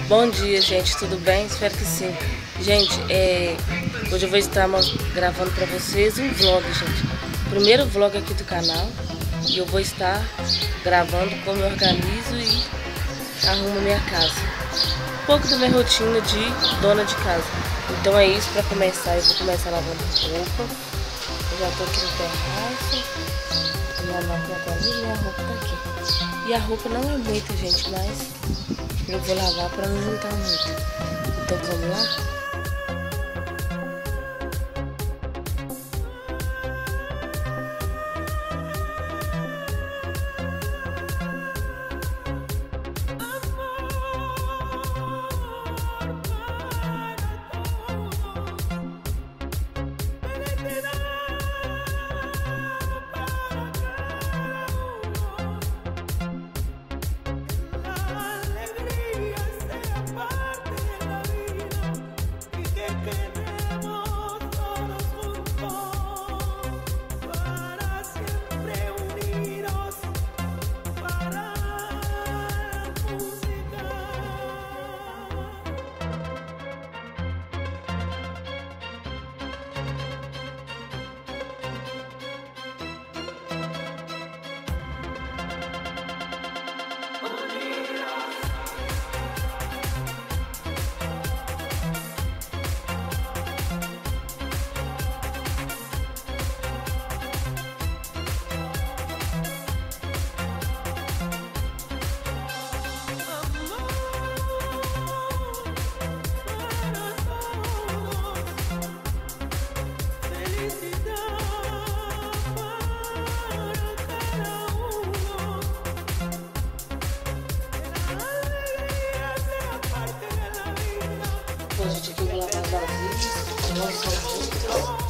Bom dia, gente, tudo bem? Espero que sim. Gente, hoje eu vou estar gravando para vocês um vlog, gente. Primeiro vlog aqui do canal. E eu vou estar gravando como eu organizo e arrumo minha casa. Um pouco da minha rotina de dona de casa. Então é isso, para começar, eu vou começar lavando roupa. Eu já tô aqui no terraço. Minha máquina tá ali e minha roupa tá aqui. E a roupa não é muita, gente, mas eu vou lavar para não juntar muito. Então vamos lá? Bom, gente, aqui eu vou lavar as vasilhas. Nossa,